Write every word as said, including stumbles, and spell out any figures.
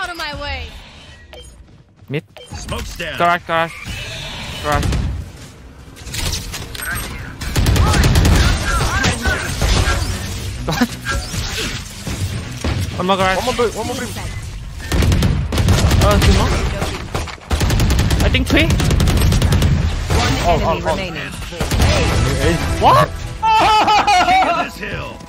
out of my way. Mid. Smoke's down. Garage, garage. Garage. One more garage. One more blue, one more blue. Oh, two more. I think three. One Oh, enemy oh, oh. remaining. What? King of this hill.